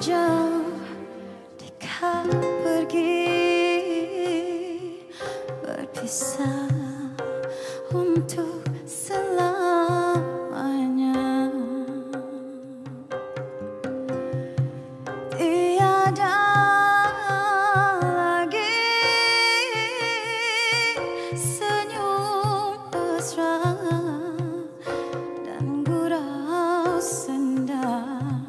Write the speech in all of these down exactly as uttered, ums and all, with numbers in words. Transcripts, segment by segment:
jauh dekat pergi berpisah untuk selamanya. Tiada lagi senyum mesra dan gurau senda.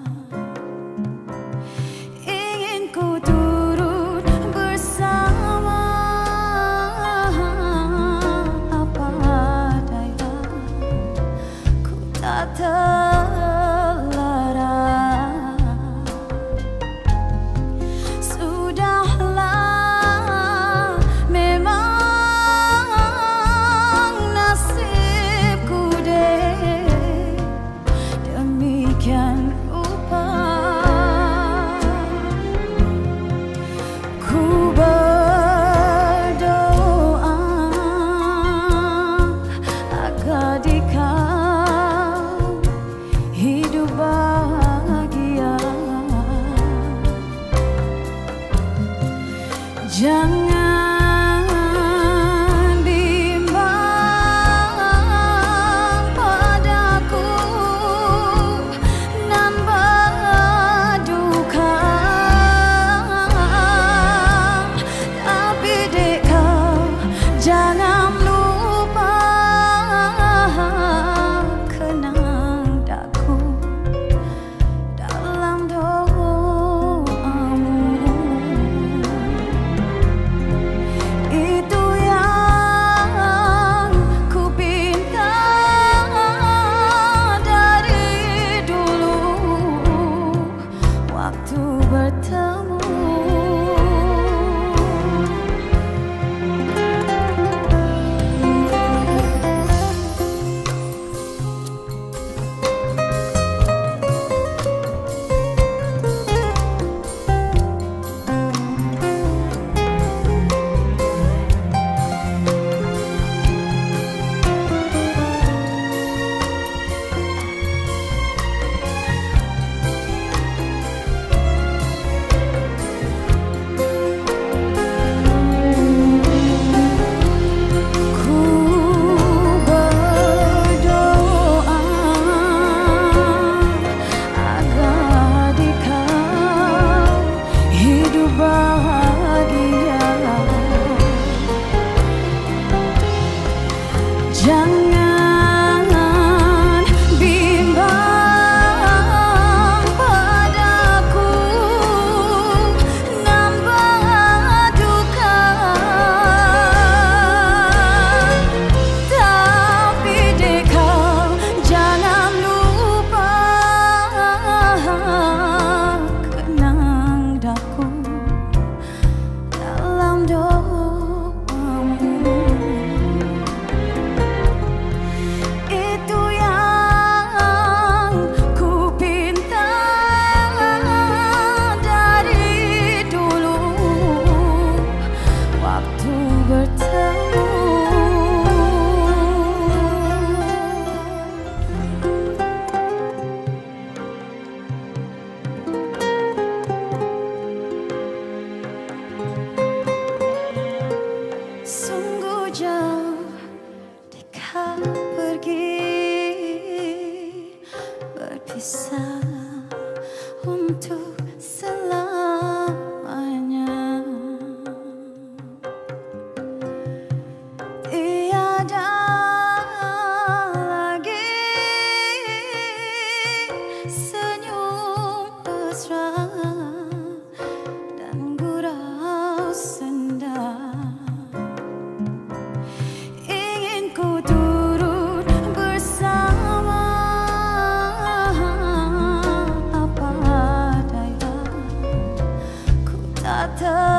Ingin ku turut bersama, apa daya ku tak terlarang. Sudahlah, memang nasibku deh demikian rupa. Ku berdoa agar di kau hidup bahagia. Jangan bimbang padaku nan berduka, tapi dek kau jangan lupa kenang daku dalam doamu. Itu yang ku pinta dari dulu waktu bertemu. Jangan bimbang padaku nan berduka, tapi dek kau jangan lupa kenang daku dalam doamu. Itu yang ku pinta dari dulu waktu bertemu. Sungguh jauh dekat pergi berpisah untuk selamanya. Tiada lagi senyum mesra dan gurau senda. Ingin ku turut bersama, apa daya ku tak ter